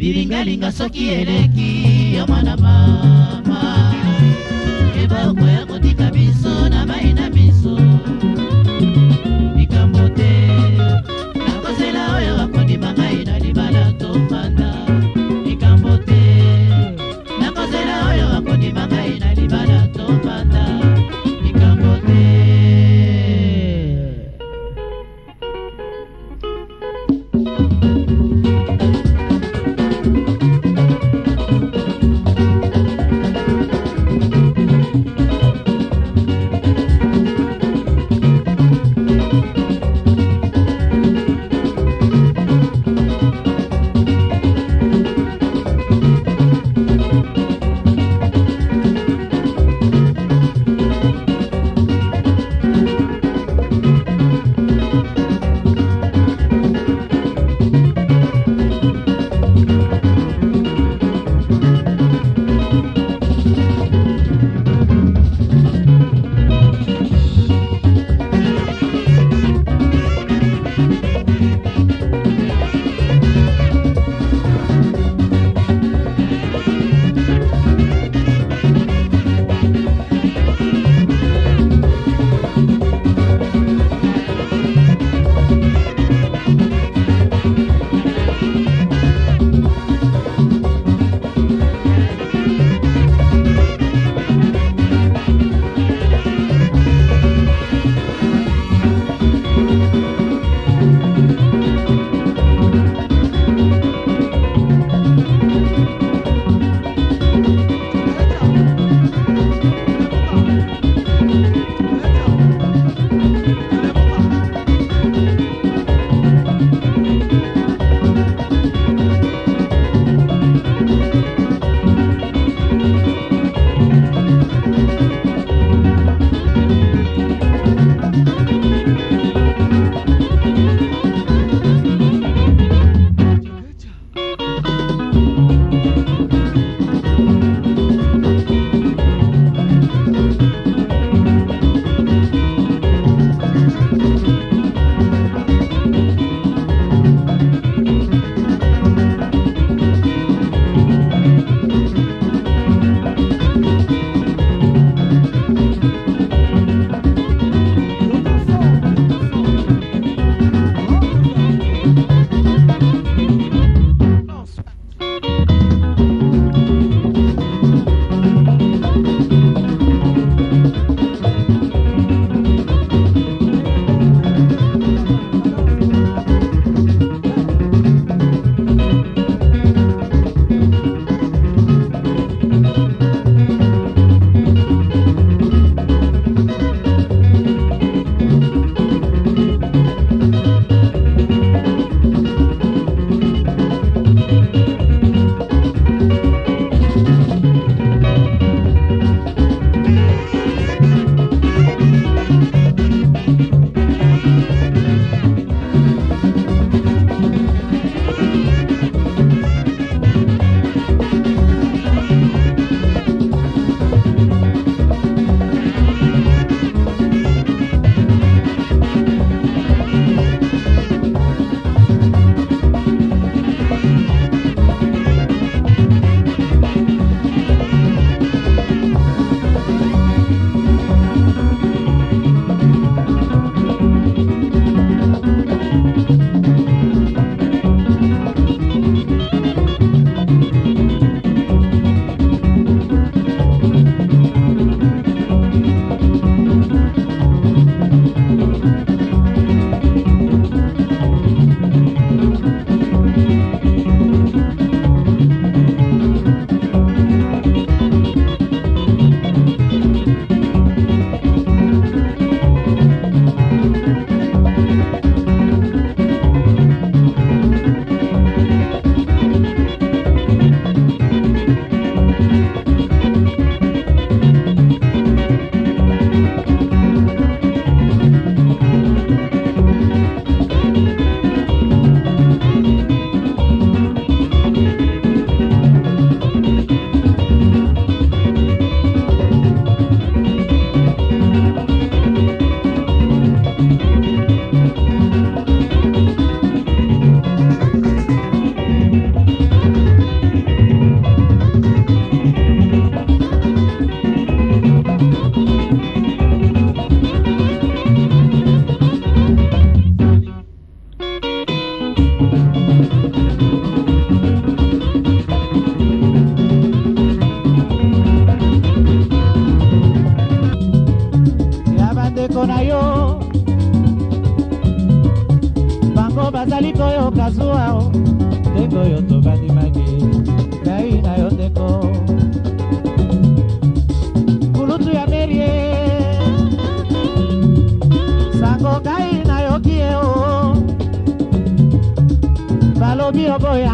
bilingalinga soki eleki ya mwana mama eba kwa kotika biso na maina biso ikambote na kozela oyo akoni mangai na libala tofanda ikambote na kozela oyo akoni mangai na libala tofanda ikambote.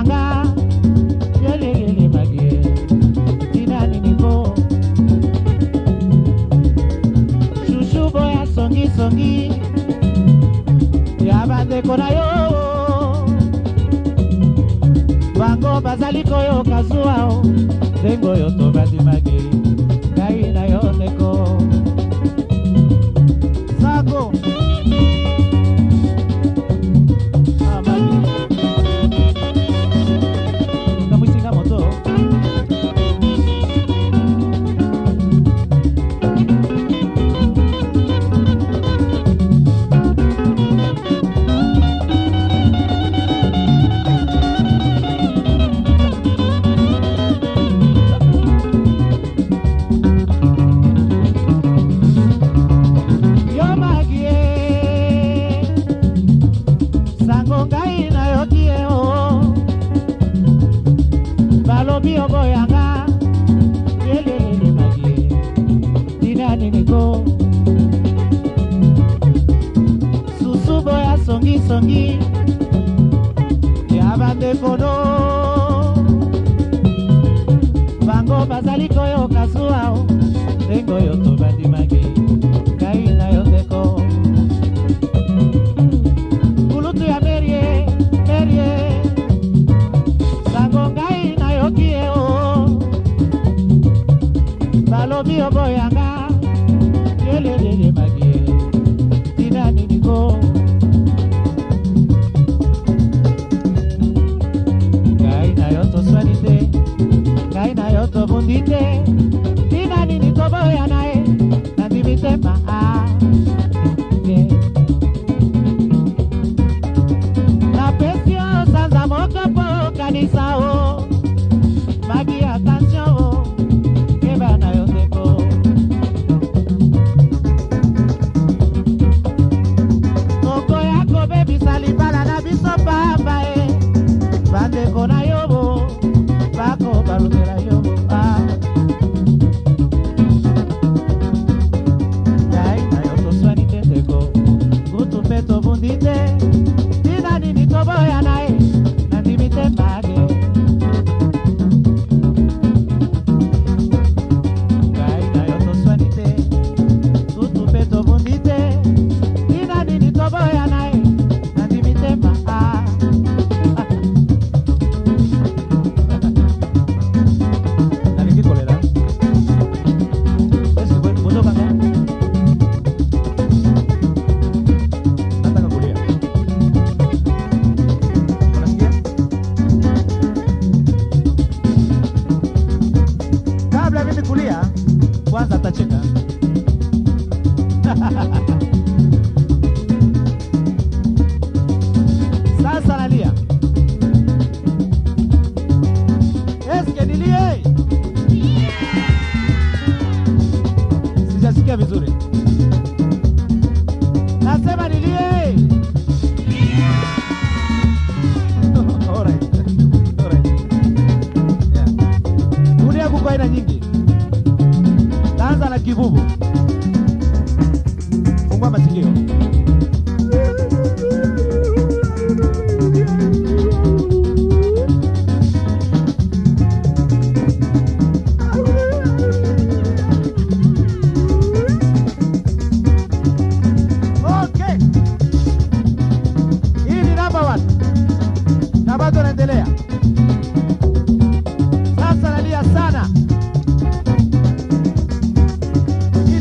yanga yele magie dinani niko shushu boya songi songi yabande kona yo bango bazali koyo kazuao dengo yo to badi magie kai na yo neko sago songi yabande kono bango bazali koyo kasuao dengo yo to badi magi kai na yo deko kulutu ya merie sango kai na yo kieo balobi oboyanga yele magi dinani niko kaina yoto bundite tina nini toboya nae nandimite maa na pesio sanza mokopo kanisao magi attention keba na yoteko toko yako bebi salibala na biso papae bandeko na yobo bako balutela yo dai na yo to swani teteko gutu peto bundite dina nini toboya nae na dimite mage dai na yo to swani te gutu peto bundite dina nini toboya nae na dimite mage atacheka. Sasa nalia. Eske nilie? Sijasikia vizuri. Nasema nilie. Alright. Yeah. Kulia kuko aina nyingi. Taanza na kibubu. Fungua masikio. Okay. Hii ni number 1. Na bado naendelea. Sasa nalia sana.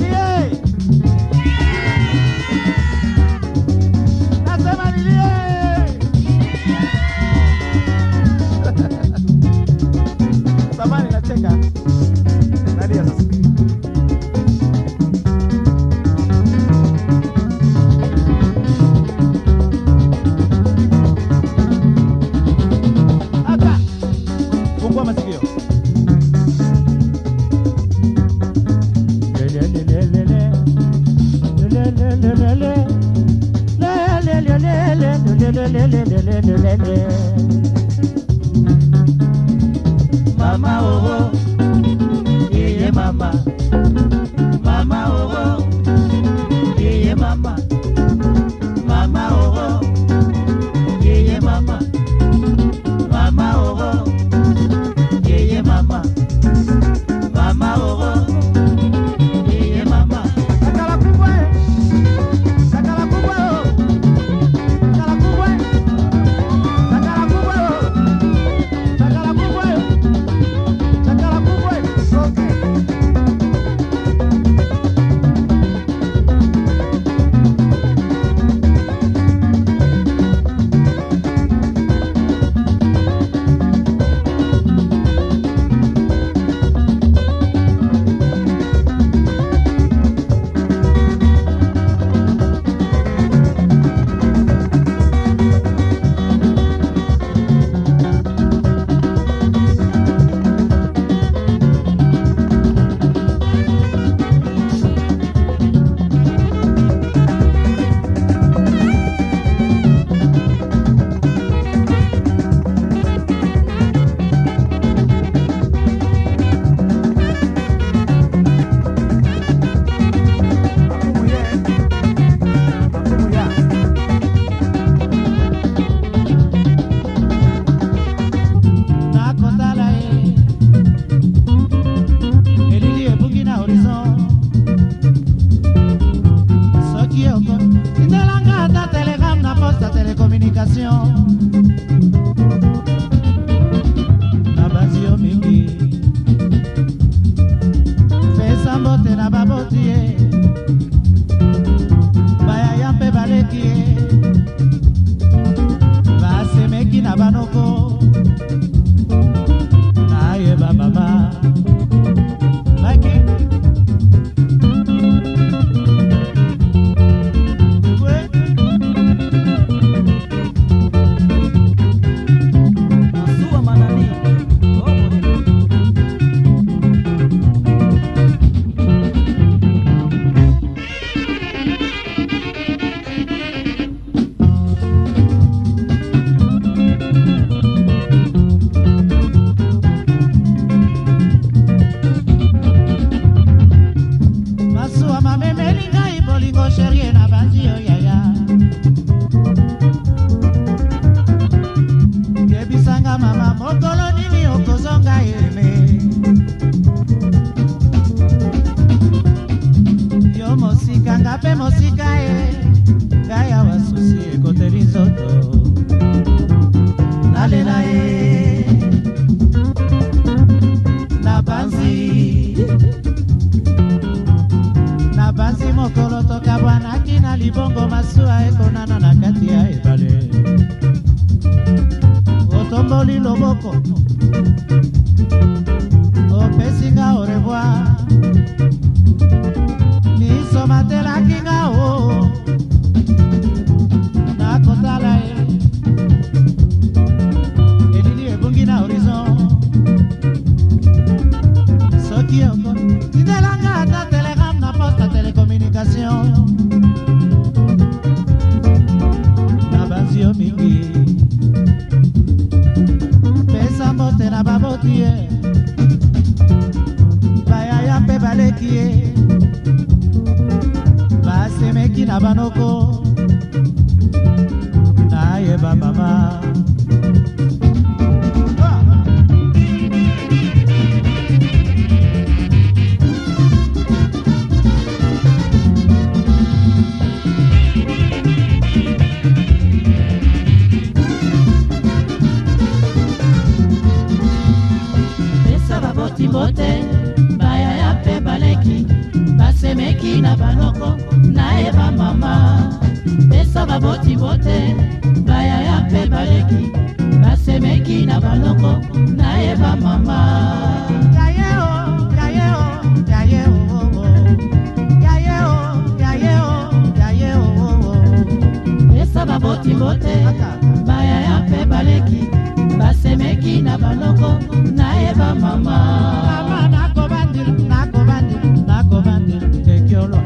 Pesinga mama mokolo nini okozonga eme. Yo mosika ngape mosika gaya wasusi ekoteli nzoto. Nalela Nabanzi mokolo toka bwanaki na libongo masua ekonana na kati ya ebale. Otomboli loboko opesinga au revoir. Miso matelaki nga o nakotala elili ebungi na horizon. Soki oko tindelanga ata telegram na poste télécommunication. Nabanzi yo mingi pesa mbote na baboti bayaya mpe baleki basemeki na banoko nayeba mama. Mbote baya ya pe baleki basemeki na banoko na eba mama. Pesa baboti mbote baya ya pe baleki basemeki na banoko na eba mama. Yayeo yayeo yayeo yayeo yayeo yayeo. Pesa baboti mbote baya ya pe baleki basemeki na banoko na eba mama. Mama nakobandil tekiolo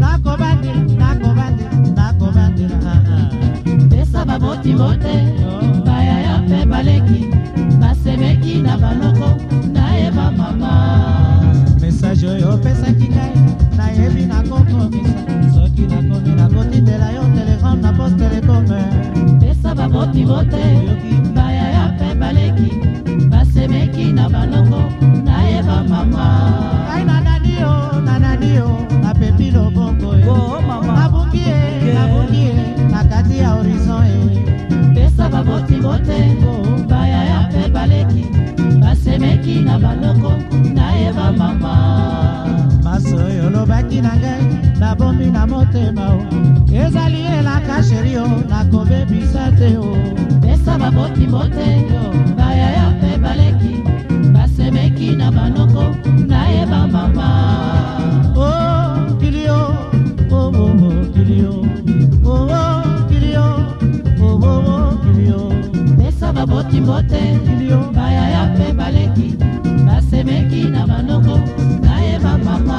nakobandil pesa baboti mbote baya ya pe baleki basemeki na banoko na eba mama. Message oyo pesaki ngai nayebi nakokomisa soki nakomi nakotindela yo telegram na poste telecome. Pesa baboti mbote baya ya pe baleki basemeki na banoko na eba mama. Ai nananio na pepilo bongo nabungie na kati ya horizon pesa baboti mbote baya ya pe baleki basemeki na banoko na eba mama. Masoyo lobaki na ngai nabombi na motema ezali elaka sherio nakobebisa te o. Pesa baboti mbote baya ya pe baleki basemeki na banoko na eba mama. Oh kilio oh kilio oh kilio oh kilio. Pesa baboti mbote baya ya pe baleki basemeki na banoko na eba mama.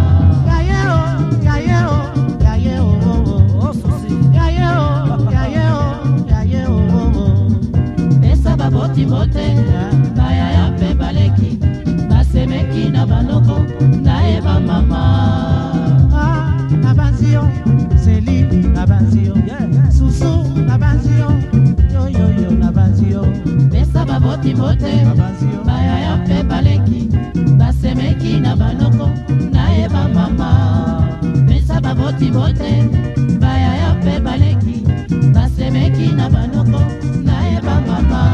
Baboti mbote baya ya pe baleki basemeki na banoko na eba mama. Nabanzio Zeli nabanzio Susu nabanzio yo nabanzio. Pesa baboti mbote baya ya pe baleki basemeki na banoko na eba mama. Pesa baboti mbote baya ya pe baleki basemeki na banoko na eba mama.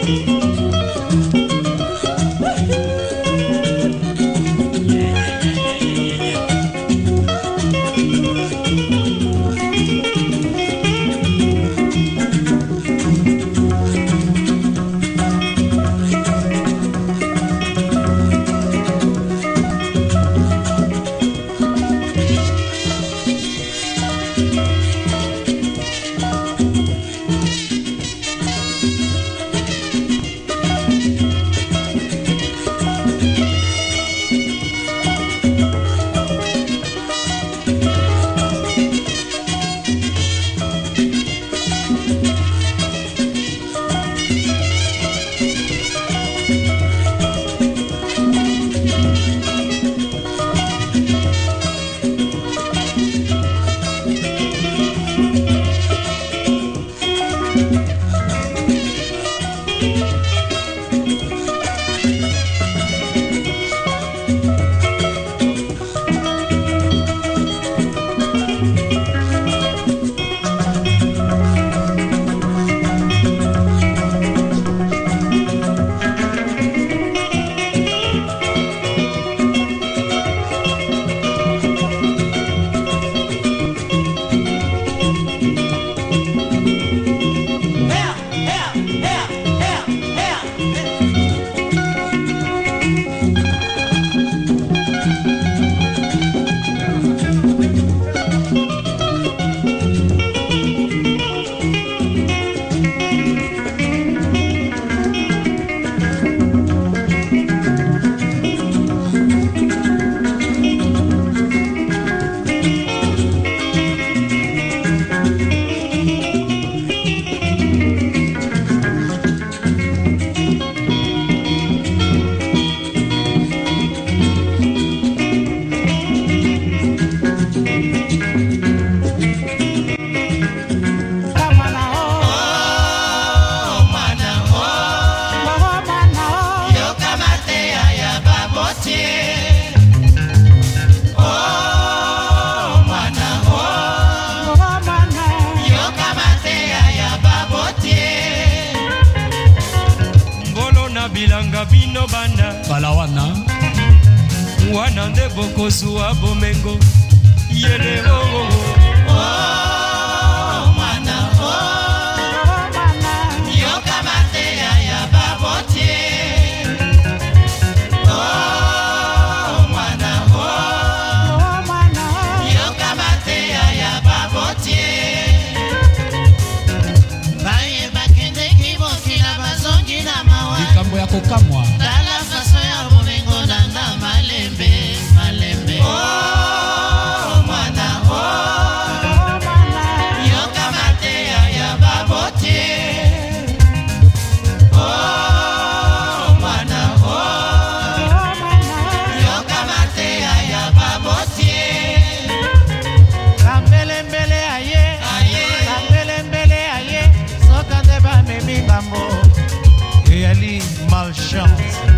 bino bana balawana wana nde bokozwa bomengo yele oh mwana yoka mateya ya babotie mwana yoka mateya ya babotie baye bakende kibokila bazongi na mawa likambo ya kokamwa dala faso ya bomengo nanga malembe mwana yoka mateya ya babotie mwana yoka mateya ya babotie Kambele aye soka nde bamemi ngambo eyali malchance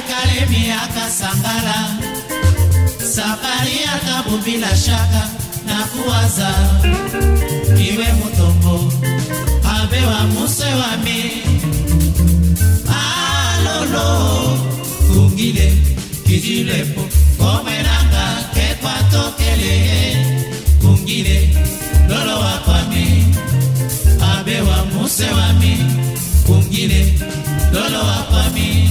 kale miaka sangala safari akabu bila shaka na kuwaza iwe mutombo abewa muse wami alolo kungile kijilepo komeranga kekwa tokele kungile lolo wakwami abewa muse wami kungile lolo wakwami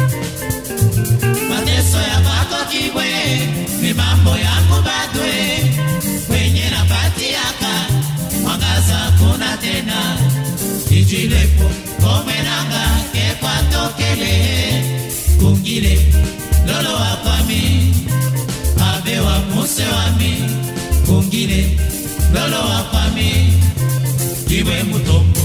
mateso ya bako kibwe ni mambo yangu badwe kwenye nabati yaka mwangaza kuna tena ijilepo komenanga kekwa tokele kungile lolo wakwami abewa muse wami kungile lolo wakwami iwe mutombo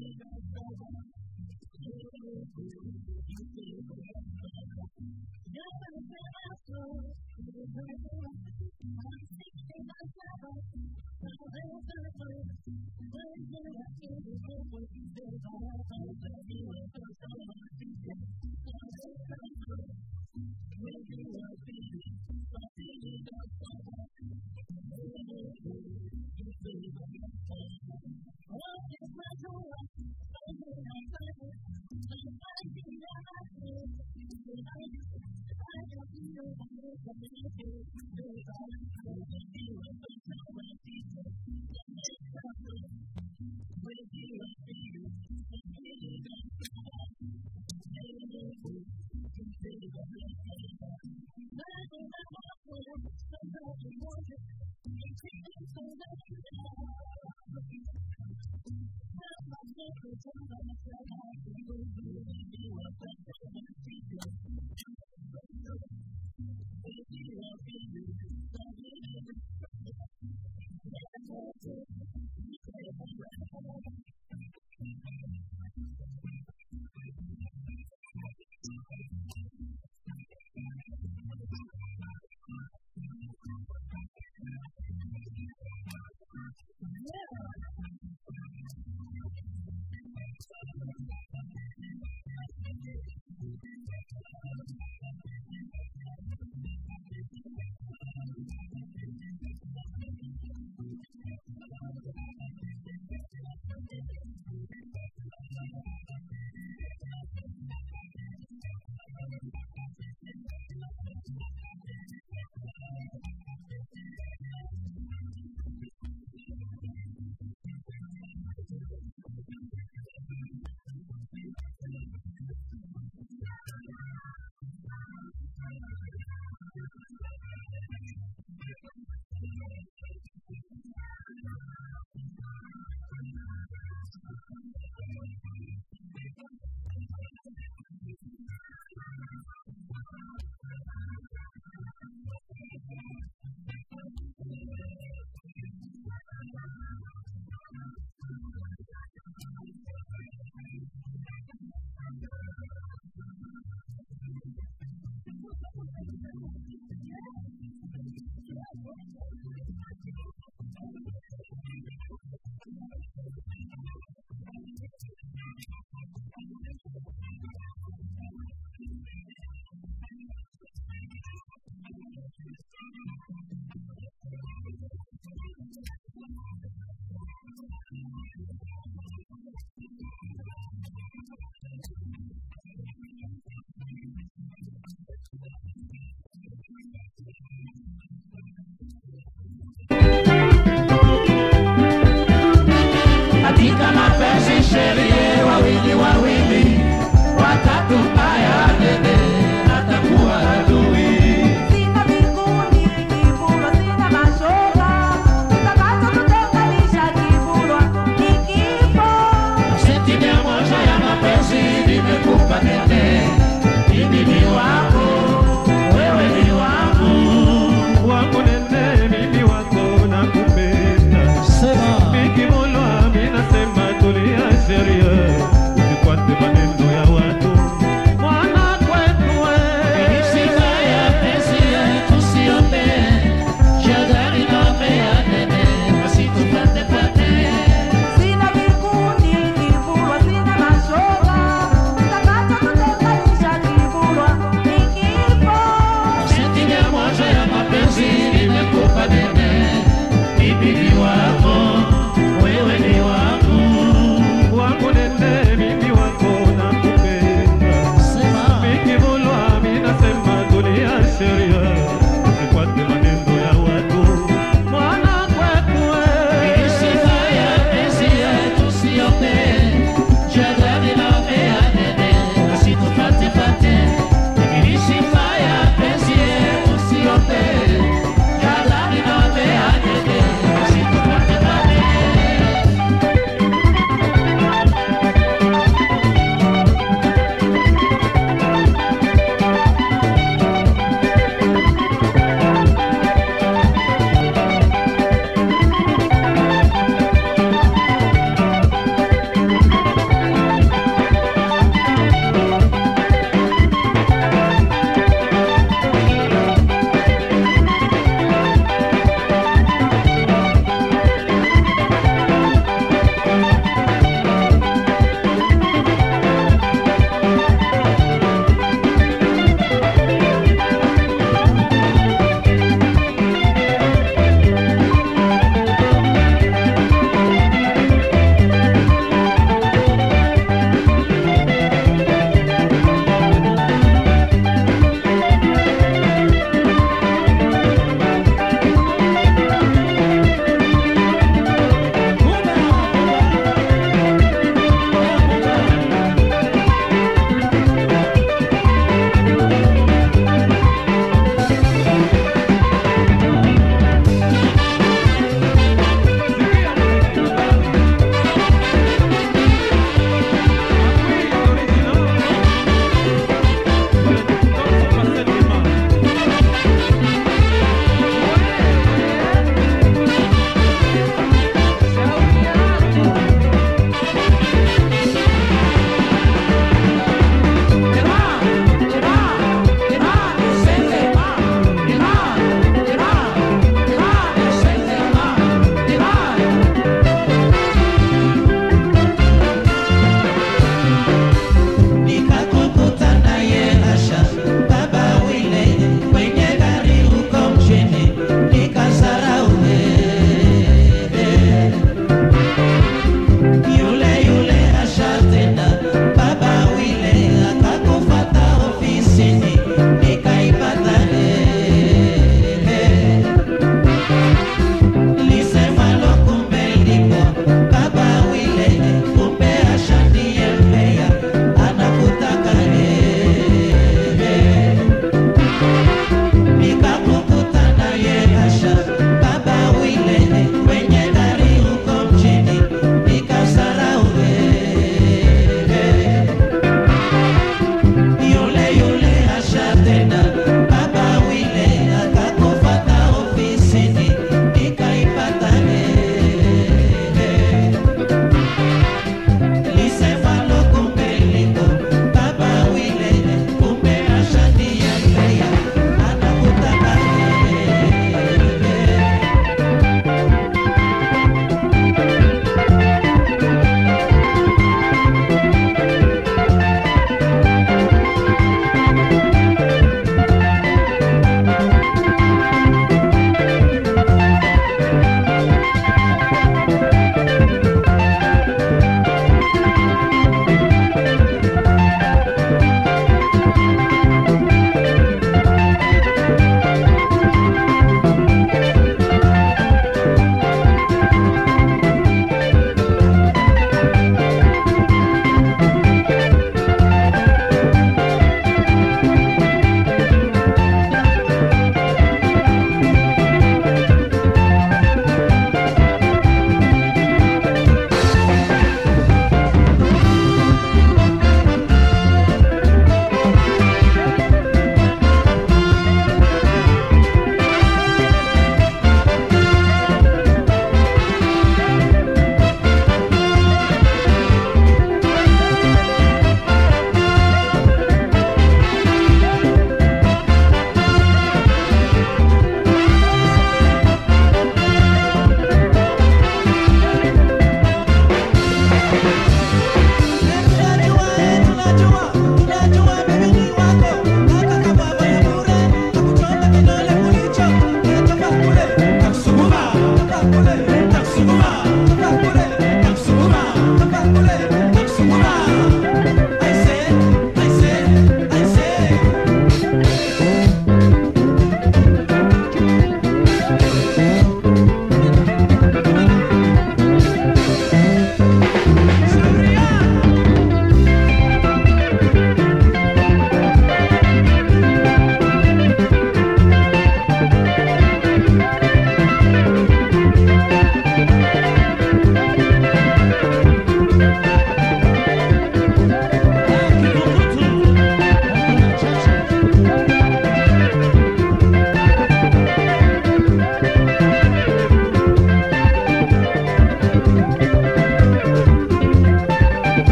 Serio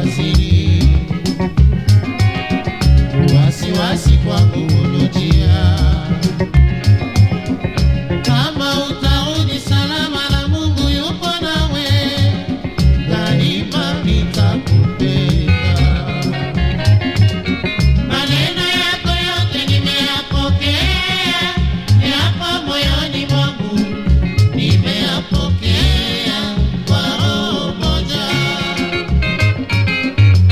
siri, wasiwasi kwangu ulujia. Kama utarudi salama na Mungu yupo nawe, daima nitakupenda. Maneno yako yote nimeyapokea, yapo moyoni mwangu, nimeyapokea kwa roho moja.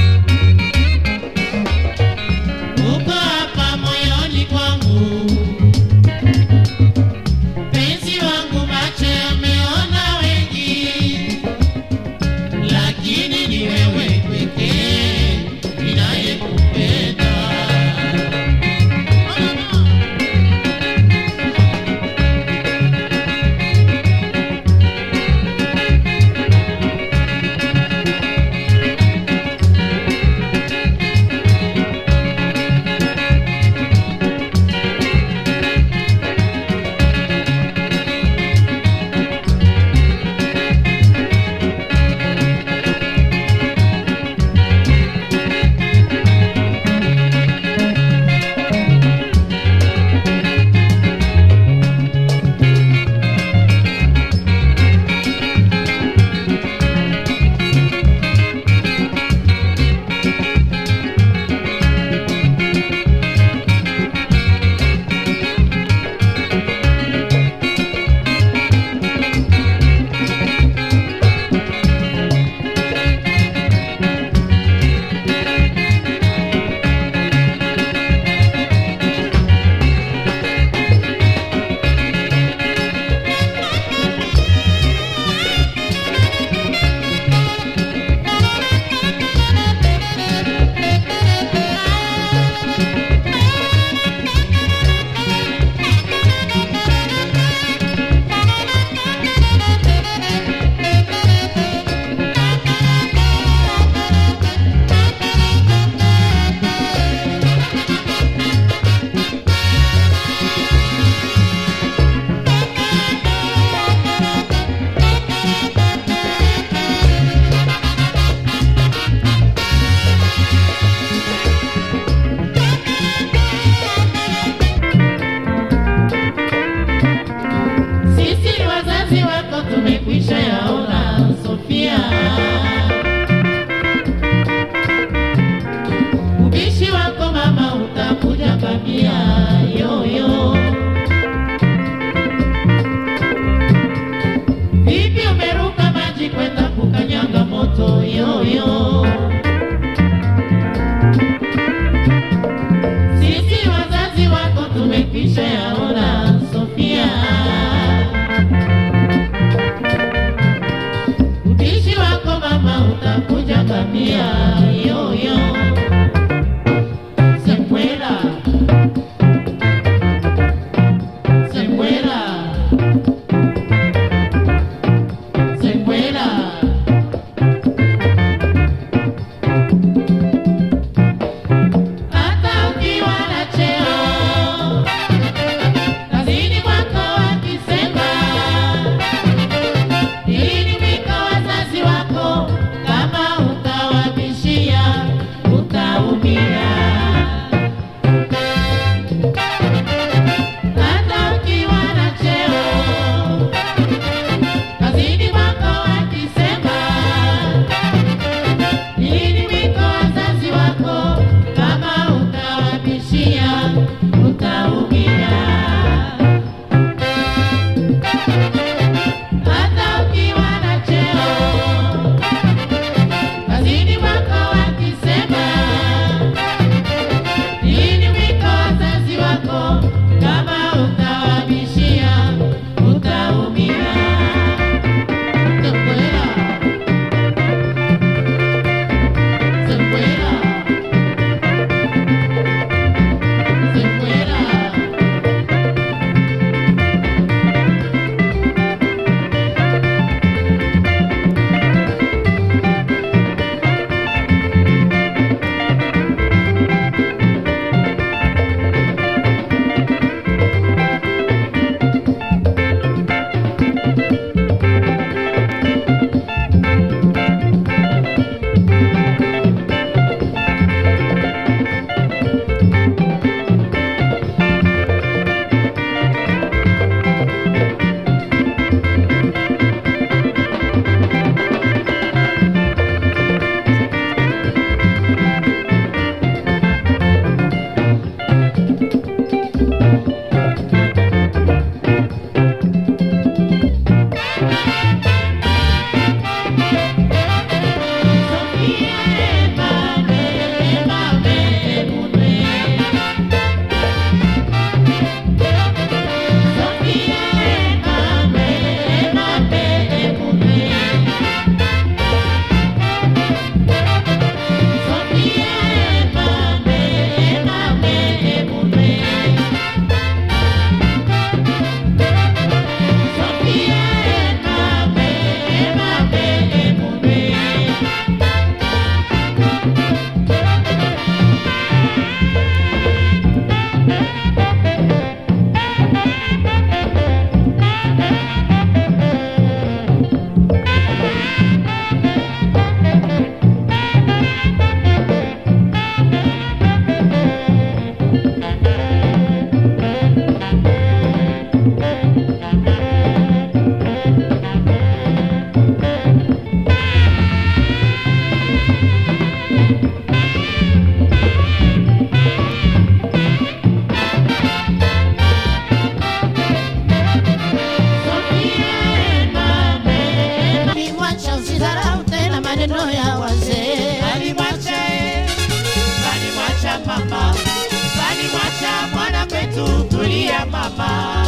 ya wazee. Balimwacha balimwacha mama, balimwacha mwana kwetu, tulia mama.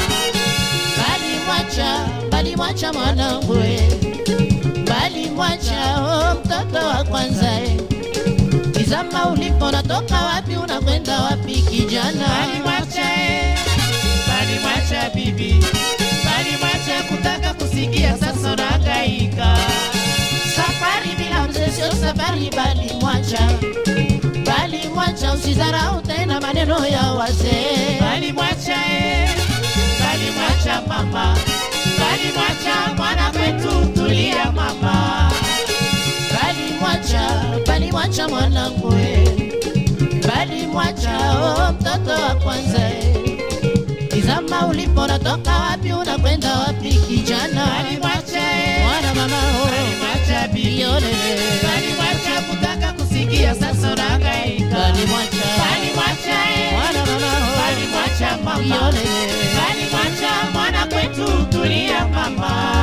Balimwacha mwanangu, balimwacha mtoto wa kwanza. Tizama ulipo, natoka wapi, unakwenda wapi kijana? Balimwacha bibi, balimwacha kutaka kusikia, sasa nagaika. Safari bila mzee sio safari, balimwacha usizarau tena maneno ya wazee. Balimwacha mama, balimwacha mwana kwetu, tulia mama. Balimwacha mwanangu, balimwacha mtoto wa kwanza. Tizama ulipo, natoka wapi, unakwenda wapi kijana? Balimwacha mwana mama, balimwacha bibi, balimwacha kutaka kusikia, sasa nagaika. Balimwacha mwana mama, balimwacha mama, balimwacha mwana kwetu, tulia mama.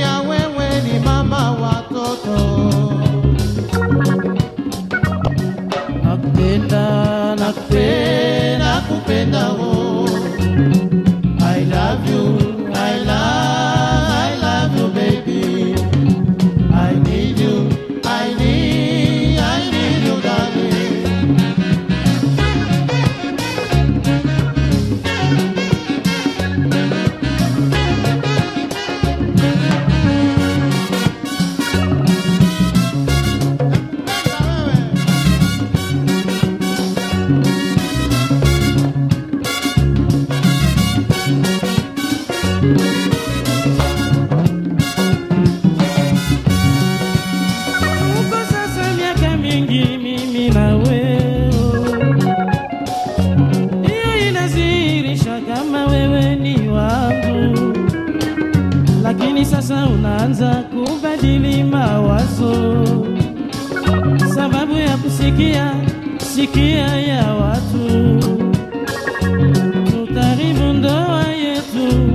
Maria wewe ni mama watoto. Nakupenda, nakupenda, nakupenda oh. I love you, I love you baby. I need you, I need you darling. Sasa unaanza kubadili mawazo sababu ya kusikia ya watu. Tutaribu ndoa yetu,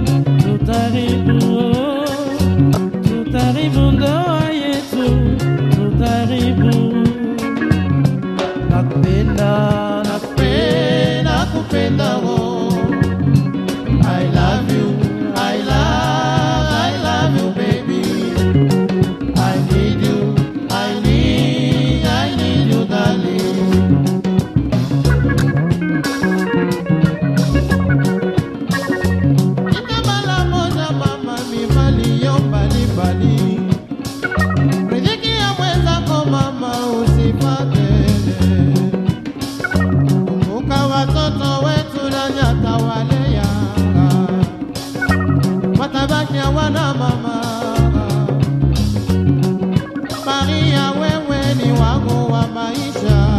tutaribu ndoa yetu, tutaribu. Nakupenda, nakupenda, nakupenda oh. I love you, I love you baby. I need you, I need you darling. Itamala moja mama mimali yo bali bali. Riziki ya mwenzako mama usipatele. Kumbuka watoto wetu na nyata wale yanga. Watabaki wana mama. Maria wewe ni wangu wa maisha.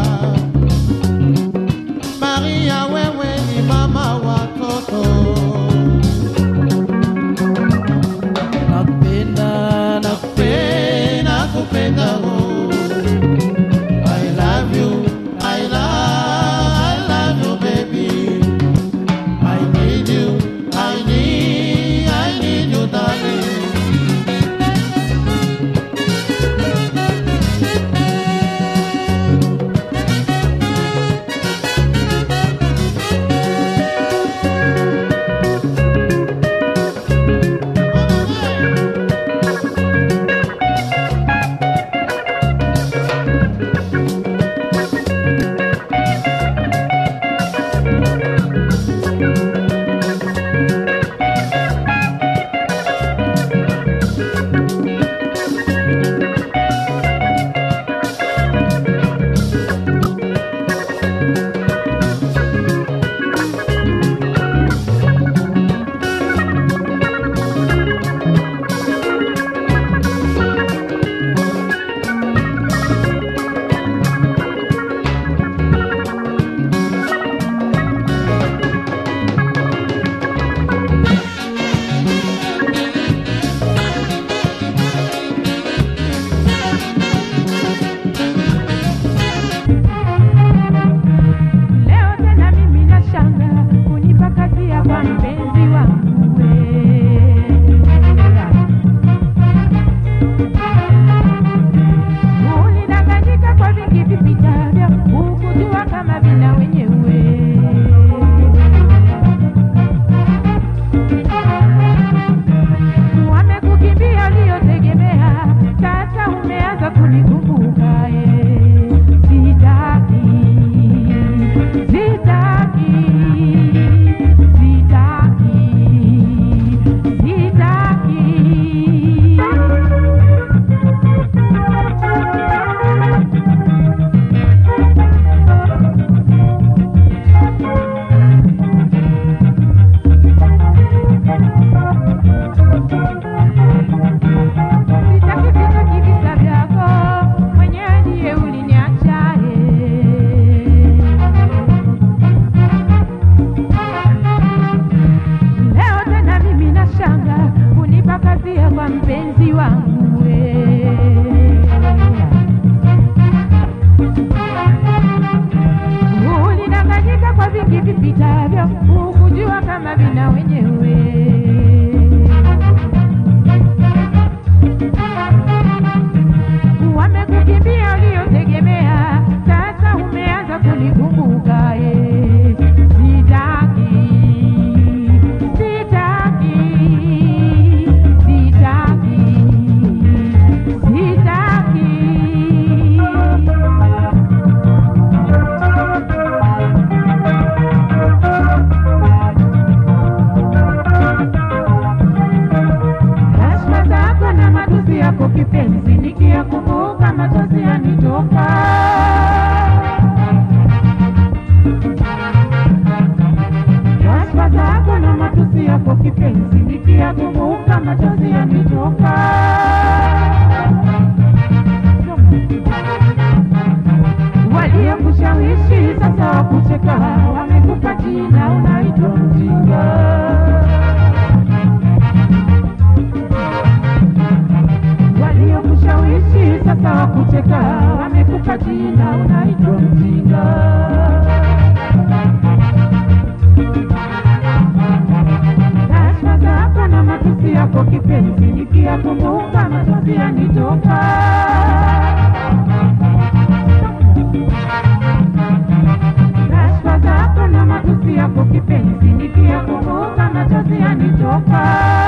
Maria wewe ni mama watoto. Nakupenda, nakupenda, nakupenda oh. I love you, I love you baby. I need you, I need you darling. yako kipenzi, nikiyakumbuka machozi yanitoka. Washfa zako na matusi yako kipenzi, nikiyakumbuka machozi yanitoka. Waliokushawishi sasa wakucheka, wamekupa jina unaitwa mjinga. Waliokushawishi sasa wakucheka, wamekupa jina unaitwa mjinga. Kashfa zako na matusi yako kipenzi, nikiyakumbuka machozi yanitoka. Kashfa zako na matusi yako kipenzi, nikiyakumbuka machozi yanitoka.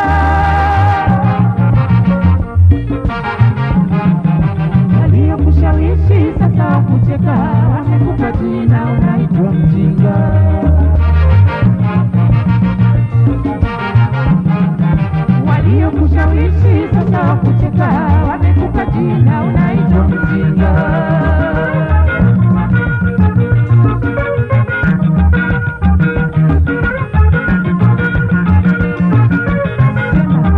Waliokushawishi sasa wakucheka, wamekupa jina unaitwa mjinga. Waliokushawishi sasa wakucheka, wamekupa jina unaitwa mjinga. Sema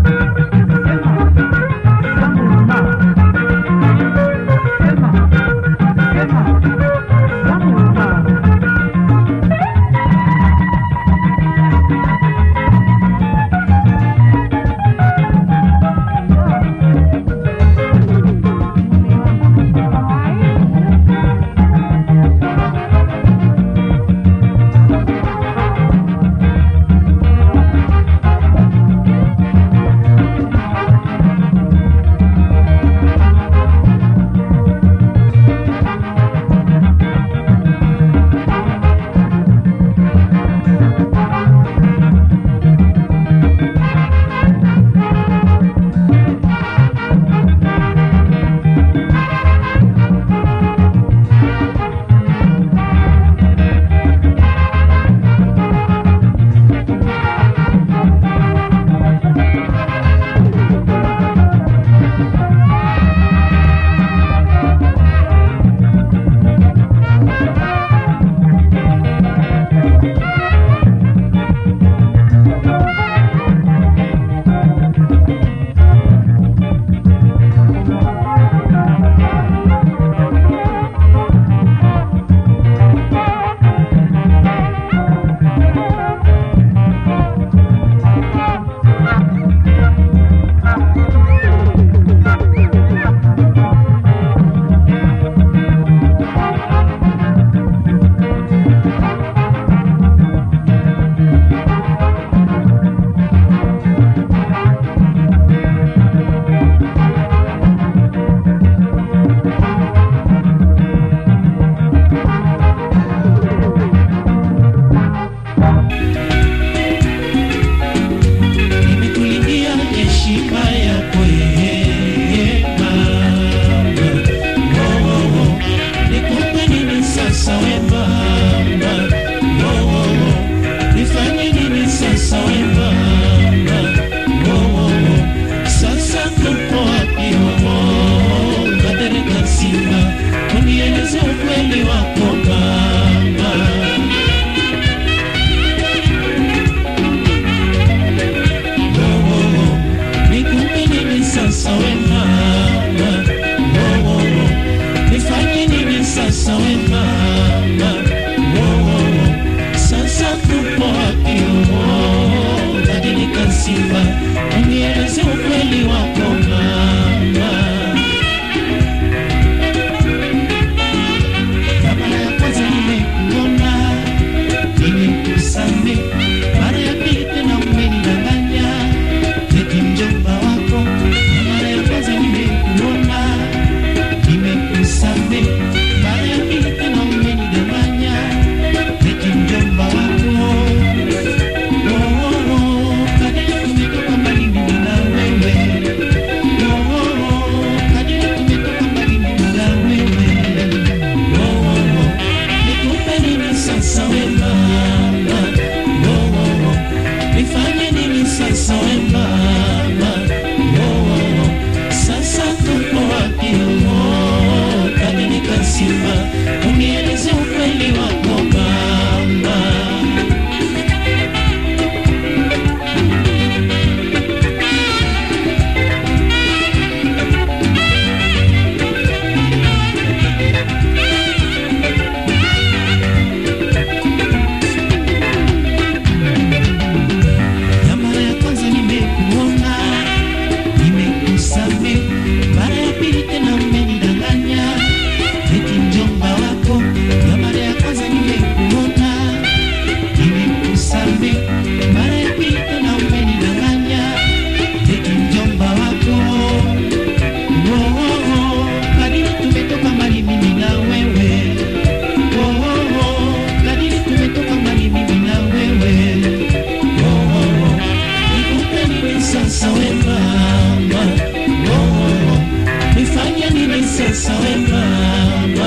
sawe mama,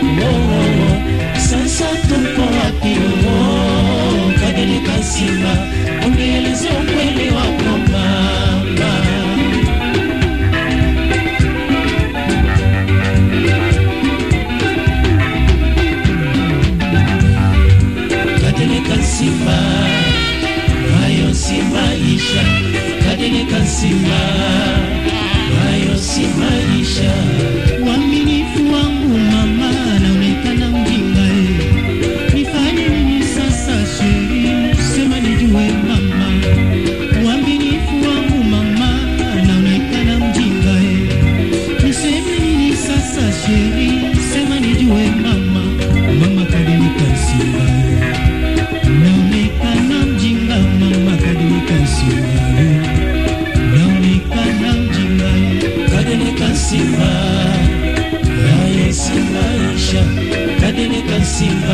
sasa tuko wapi? Kadilika simba, unieleze ukweli wako mama. Kadilika simba, hayo si maisha. Kadilika simba, hayo si maisha. Uaminifu wangu mama, naonekana mjinga nifanye nini sasa sheri, sema nijue mama. Uaminifu wangu mama, naonekana mjinga niseme nini sasa sheri, sema nijue mama. Mama kadilika simba, naonekana mjinga mama. Kadilika simba, naonekana mjinga. Kadilika simba, hayo si maisha. Kadilika simba,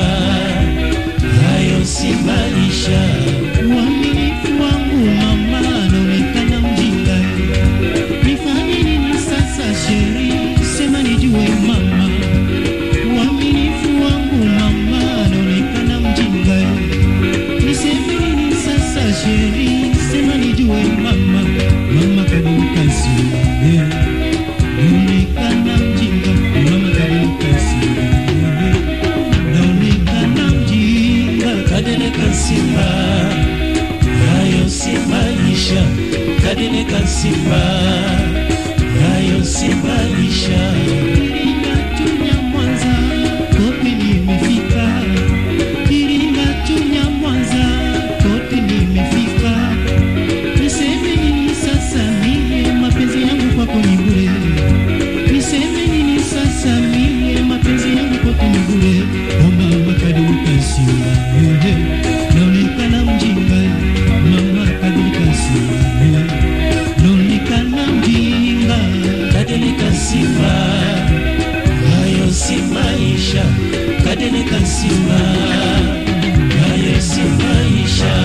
hayo si maisha. Uaminifu wangu mama, naonekana mjinga nifanye nini sasa sheri, sema nijue mama. Uaminifu wangu mama, naonekana mjinga niseme nini sasa sheri, sema nijue mama. Mama kadilika simba, naonekana mjinga mama. Kadilika simba, naonekana mjinga. Kadilika simba, hayo si maisha. Kadilika simba, hayo si maisha. Iringa Chunya Mwanza, kote nimefika. Iringa Chunya Mwanza, kote nimefika. Niseme nini sasa mie, mapenzi yangu kwako ni bure. Niseme nini sasa mie, mapenzi yangu kwako ni bure. Mama kadilika simba, naonekana mjinga mama. Kadilika simba, naonekana mjinga. Kadilika simba, hayo si maisha. Kadilika simba, hayo si maisha.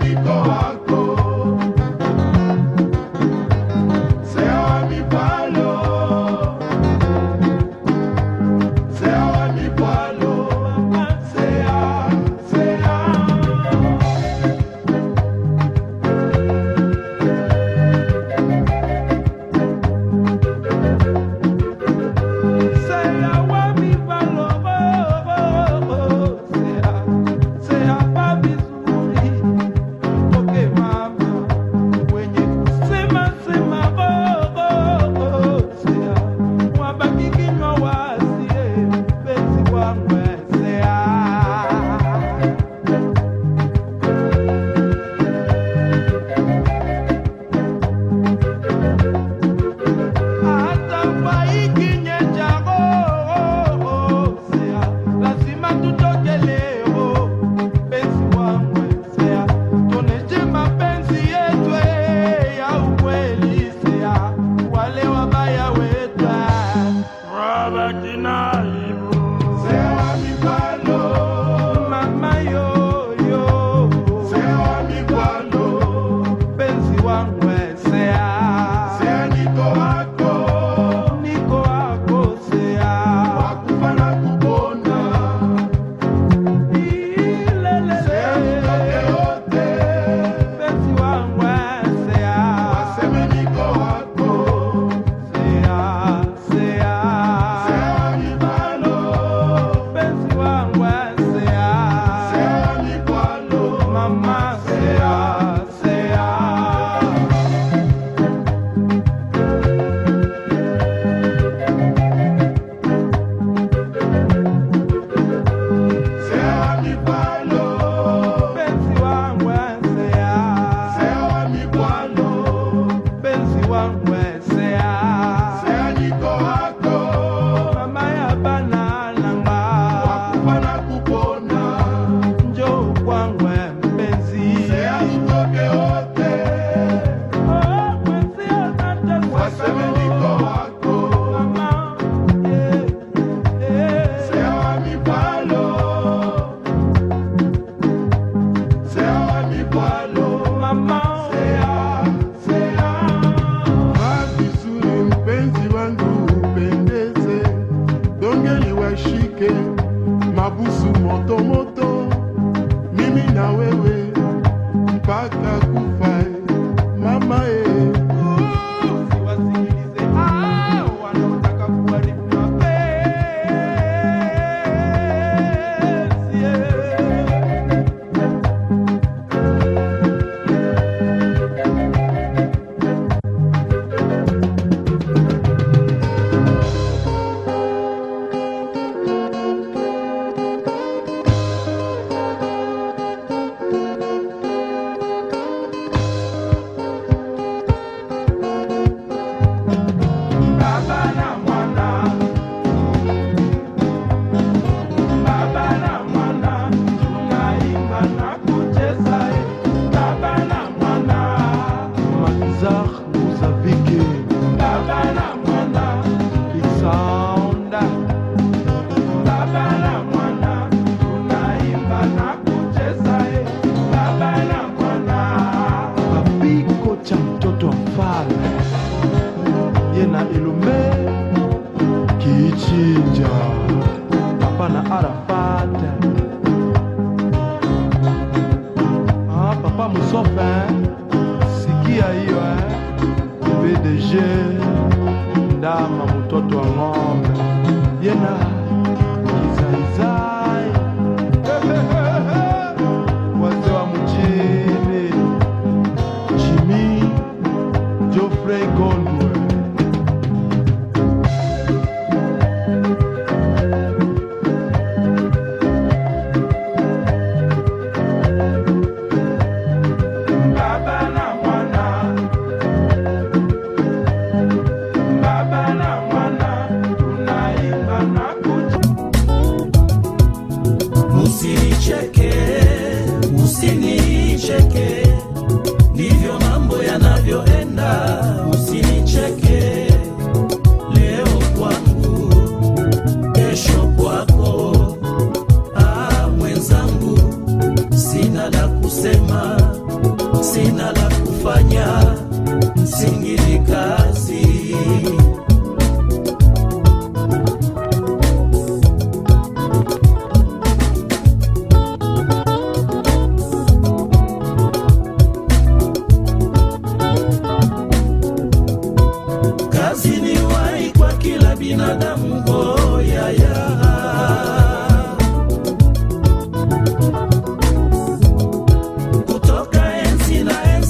Baba na mwana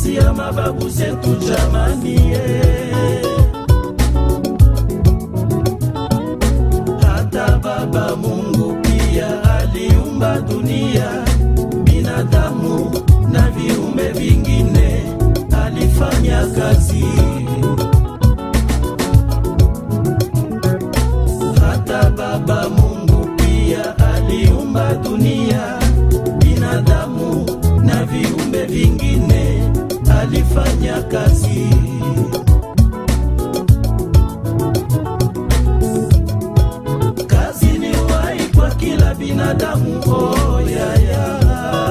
enzi ya mababu zetu jamani. Hata Baba Mungu pia aliumba dunia, binadamu na viumbe vingine, alifanya kazi. Hata Baba Mungu pia aliumba dunia, binadamu na viumbe vingine, alifanya kazi. Kazi ni uhai kwa kila binadamu, oh yeah, yeah.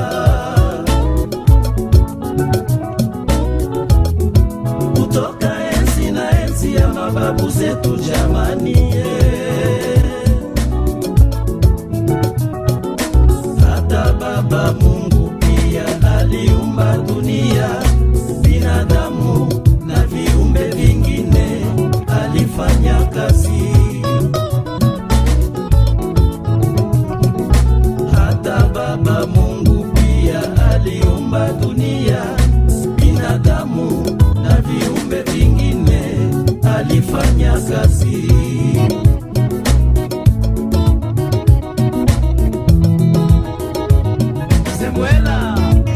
Kutoka enzi na enzi ya mababu zetu jamani, hata Baba Mungu pia aliumba dunia, binadamu na viumbe vingine, alifanya kazi. Hata Baba Mungu pia aliumba dunia, binadamu na viumbe vingine, alifanya kazi. Sebenology.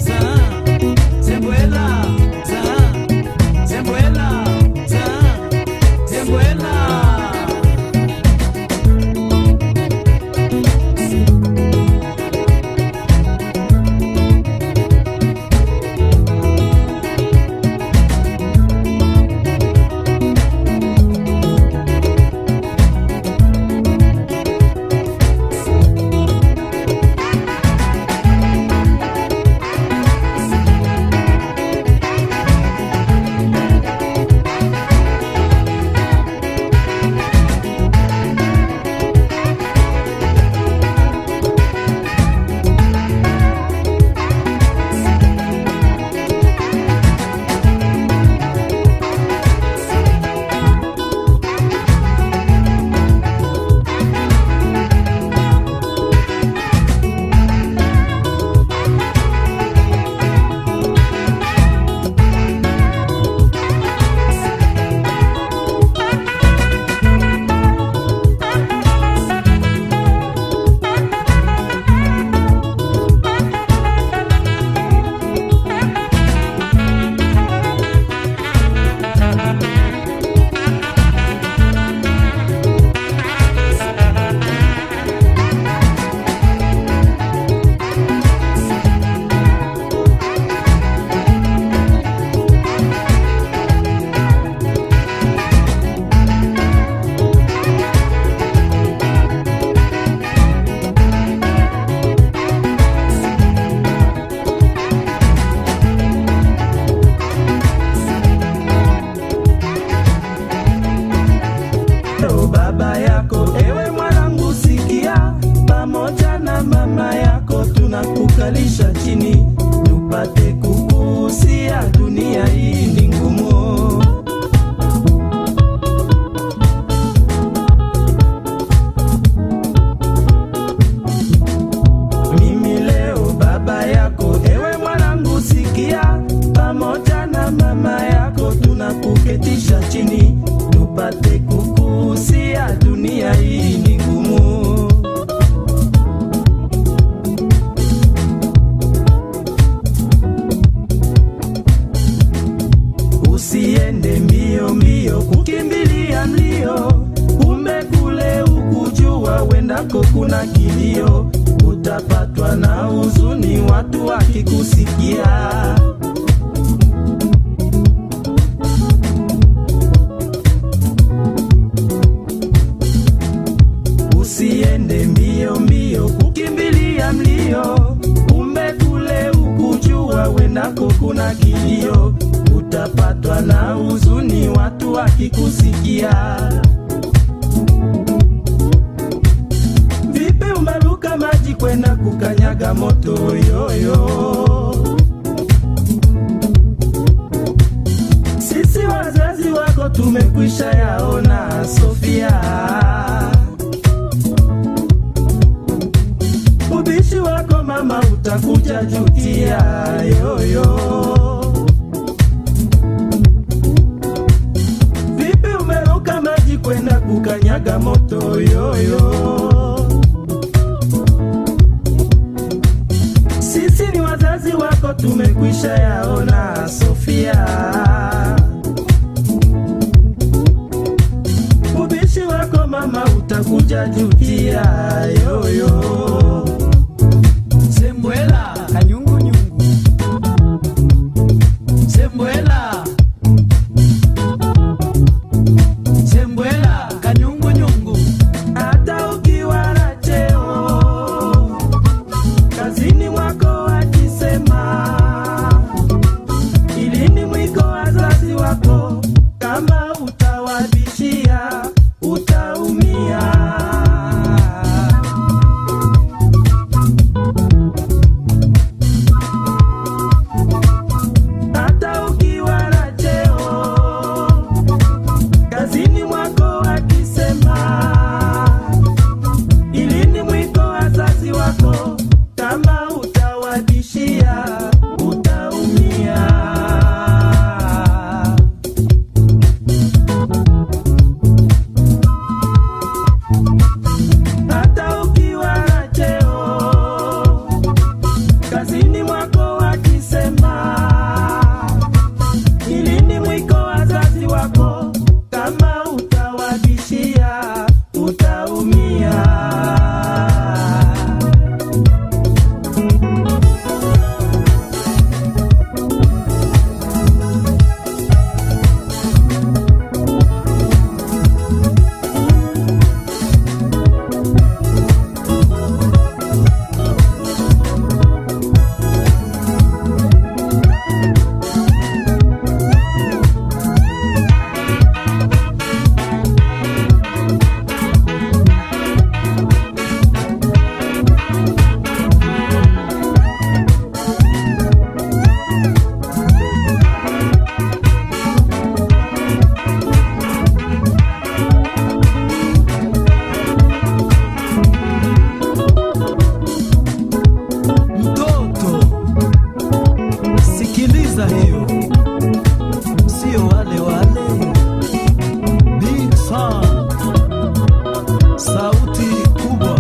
kukalisha chini, tupate kukusia, dunia hii ni ngumu. Mimi leo baba yako, ewe mwanangu sikia, pamoja na mama yako tunakuketisha chini, tupate kukusia, dunia hii ni ngumu. Usiende mbio mbio kukimbilia mlio, kumbe kule ukujua wendako kuna kilio, utapatwa na huzuni watu wakikusikia. Usiende mbio mbio kukimbilia mlio, kumbe kule ukujua wendako kuna kilio, utapatwa na huzuni watu wakikusikia. Vipi umeruka maji kwenda kukanyaga moto yoyo? Sisi wazazi wako tumekwisha yaona Sofia. Ubishi wako mama utakuja jutia yoyo. utajutia yoyo. Sembwela kanyungu nyungu, sembwela, sembwela kanyungu nyungu. Hata ukiwa na cheo kazini mwako wakisema ili ni mwiko wazazi wako, kama utawabishia utaumia. Hata ukiwa na cheo kazini mwako wakisema ili ni mwiko wazazi wako, kama utawabishia utaumia. Hata ukiwa na cheo kazini mwako wakisema ili ni mwiko wazazi wako, kama utawabishia utaumia. Mtoto, sikiliza hiyo, sio wale wale. Big sound, sauti kubwa.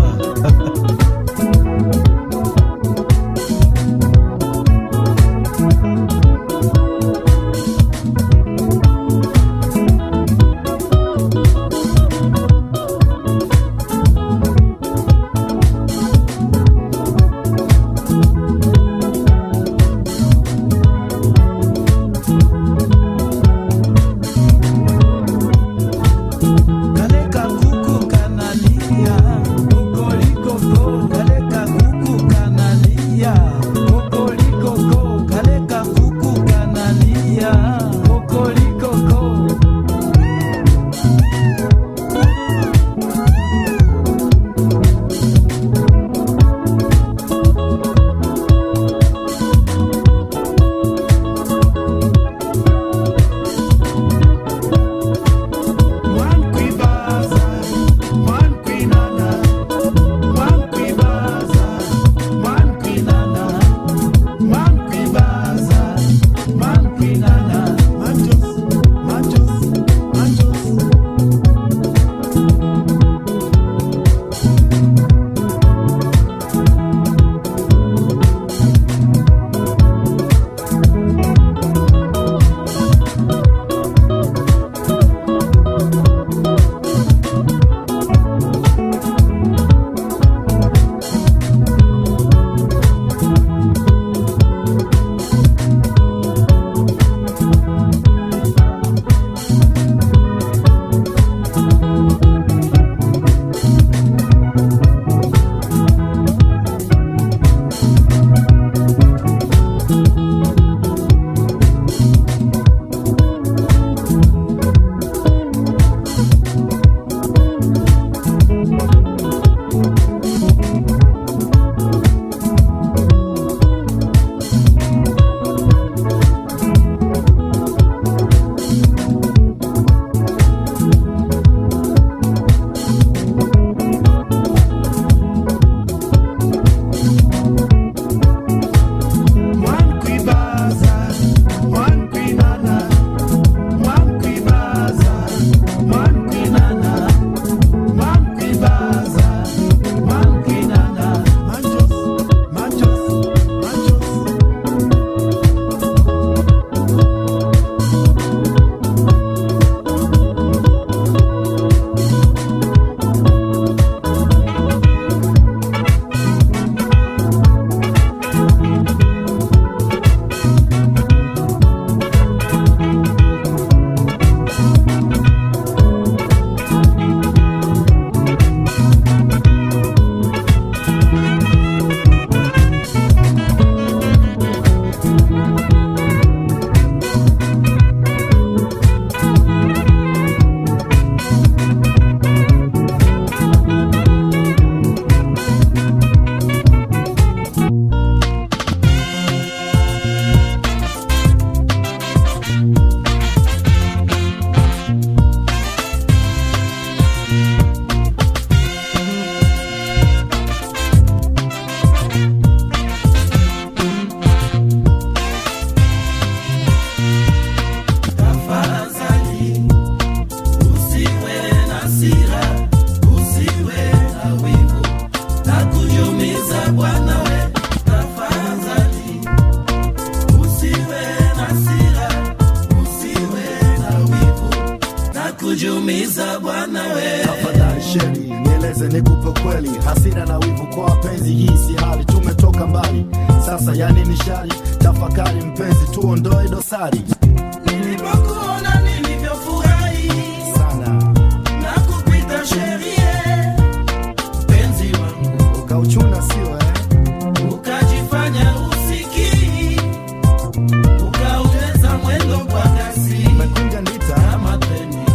kujumiza bwana we. Tafadhali Shaddy, nieleze nikupe kweli, hasira na wivu kwa wapenzi hii si hali, tumetoka mbali sasa yani ni shari, tafakari mpenzi tuondoe dosari. Nilipokuona nilivyofurahi sana na kukuita sherie mpenzi wangu, ukauchuna sio ukajifanya usikii, ukaongeza mwendo kwa kasi, umekunja ndita kama peni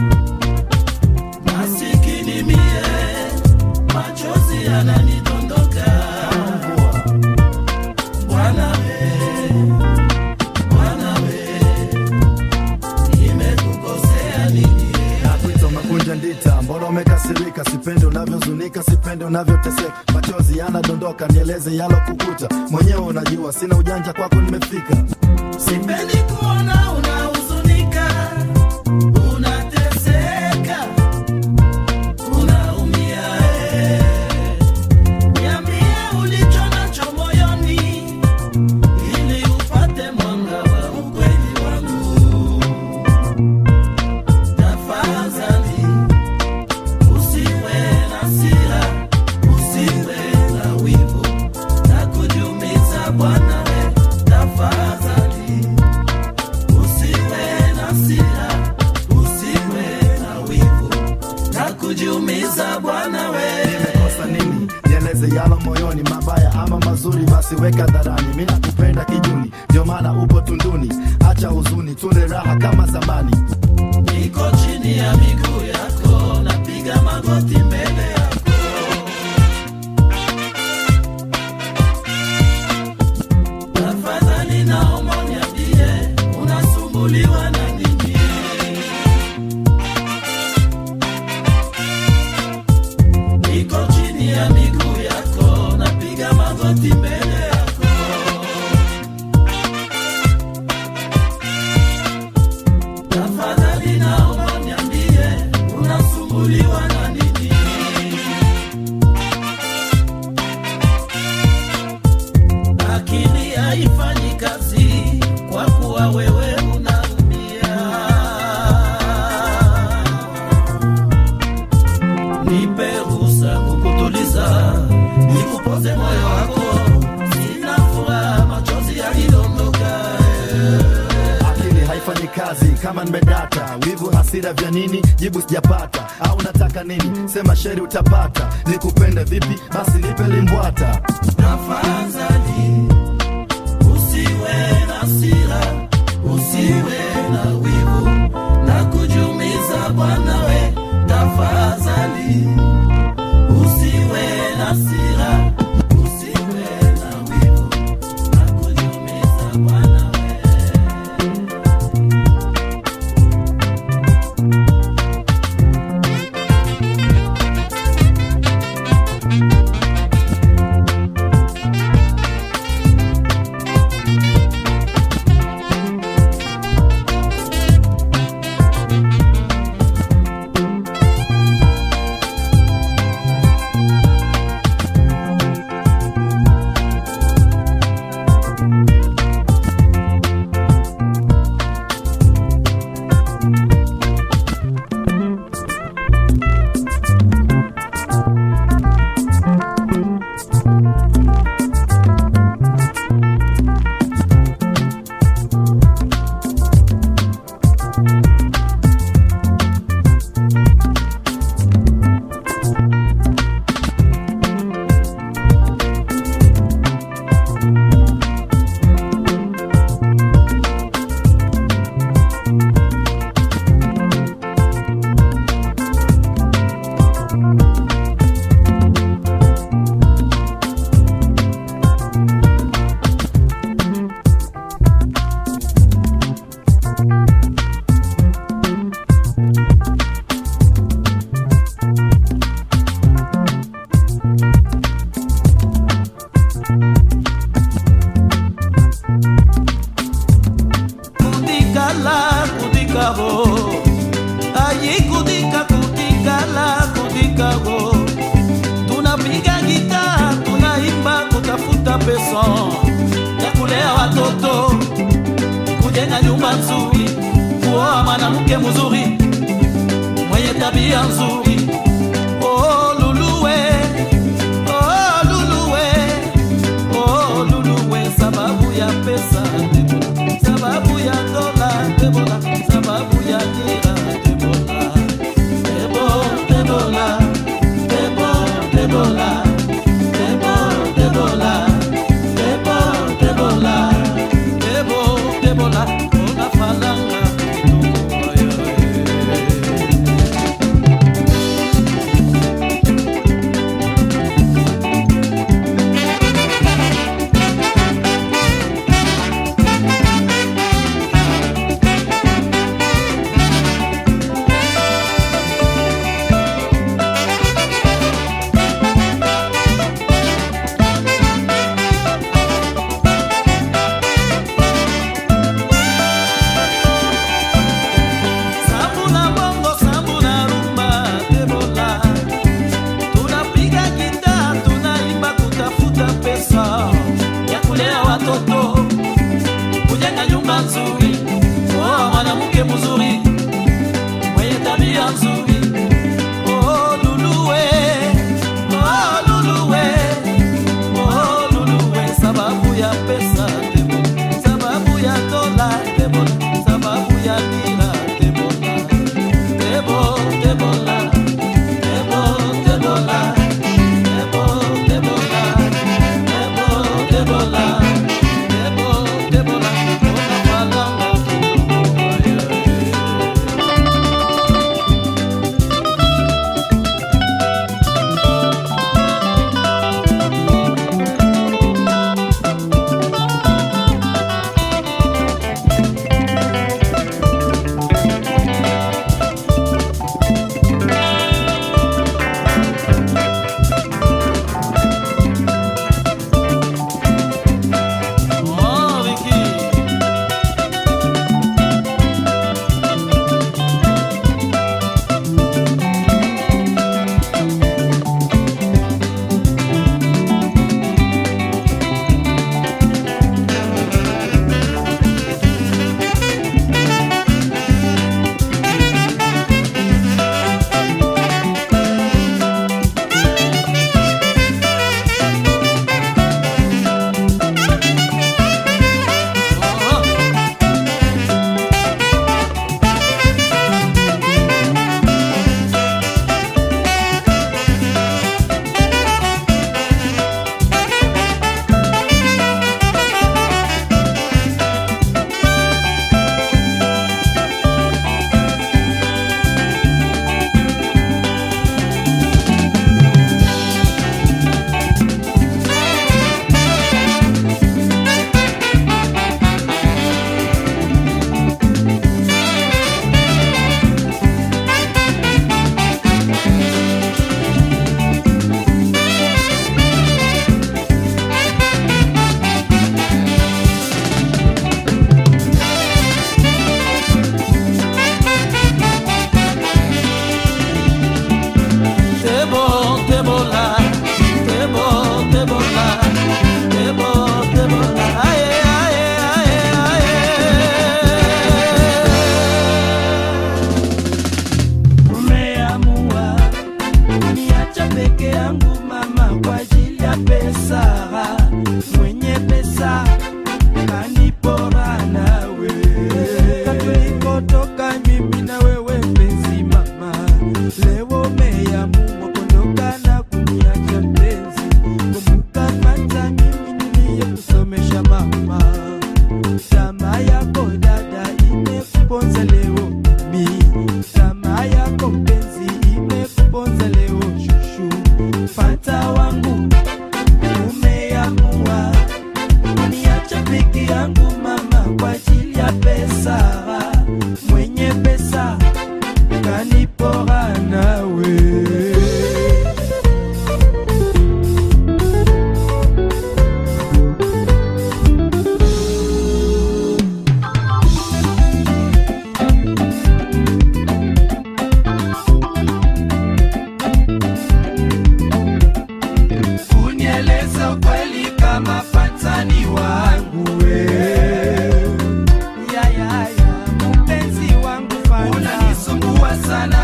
masikini mie, machozi yananidondoka bwana we, bwana we, nimekukosea nini? nakuita umekunja ndita, mbona umekasirika? Sipende unavyozunika, sipende unavyoteseka, machozi yanadondoka, nieleze yalo kukuta, mwenyewe unajua sina ujanja kwako nimefika. Sipendi kuona unahuzunika, unateseka, unaumia. Niambie ulicho nacho moyoni, ili upate mwanga wa ukweli wangu. Tafadhali usiwe na hasira, usiwe na wivu, na kujumiza bwana we. Tafadhali usiwe na hasira, usiwe na wivu, na kujumiza bwana we. Nimekosa nini? Nieleze yalo moyoni, mabaya ama mazuri, basi weka dharani. Mimi nakupenda kijuni, ndio maana upo tunduni, acha huzuni, tule raha kama zamani. Niko chini ya miguu yako, napiga magoti mbele yako. Tafadhali naomba uniambie, unasumbuliwa na nini? Niko chini ya miguu yako, napiga magoti mbele yako. Tafadhali naomba uniambie, unasumbuliwa na nini? Akili haifanyi kazi kwa kuwa wewe unaumia. Nipe ruhusa kukutuliza, nikupoze moyo wako, sina furaha, machozi yanidondoka. Akili haifanyi kazi kama nimedata, wivu hasira vya nini? Jibu sijapata, au nataka nini? Sema Shaddy utapata, nikupende vipi? Basi nipe limbwata. Tafadhali usiwe na hasira, usiwe na wivu, na kujumiza bwana we. Tafadhali usiwe na hasira, usiwe na wivu, na kujumiza bwana we. pesa ya kulea watoto, kujenga nyumba nzuri, kuoa mwanamke mzuri, tabia nzuri. Oh luluwe, oh luluwe, oh luluwe, sababu ya pesa Debola, sababu ya dola Debola, sababu ya lira Debola. Debola, Debola, Debola, Debola, Debola, ona falanga sana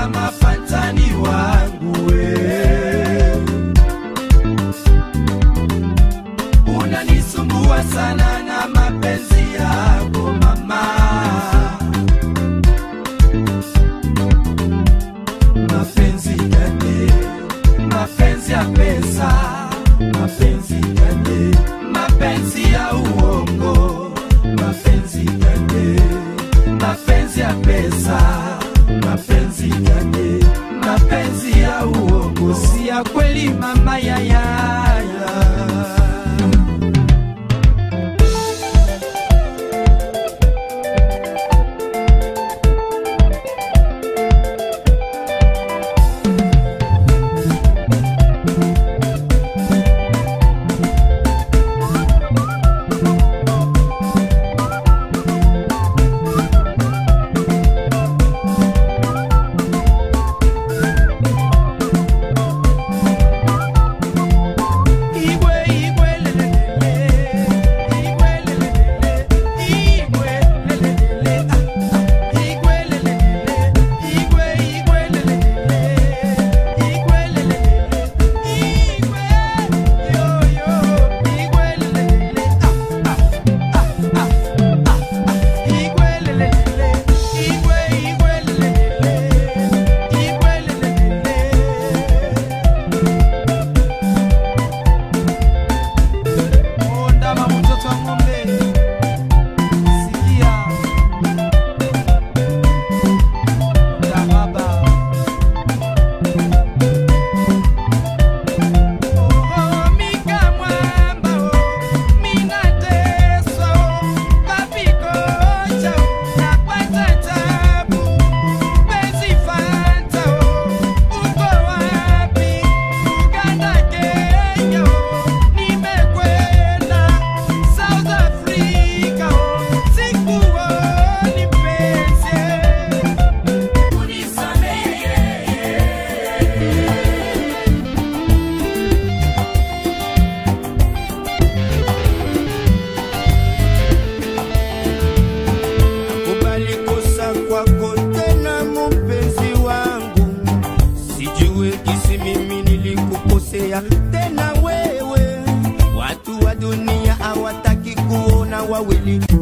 kama fantani wangu unanisumbua sana na mapenzi yako mama. Mapenzi gani? Mapenzi ya pesa. Mapenzi gani? Mapenzi ya uongo. Mapenzi gani? Mapenzi ya pesa. Mapenzi gani? Mapenzi ya uongo. Si ya kweli mama ya. Tena wewe, watu wa dunia hawataki kuona wawili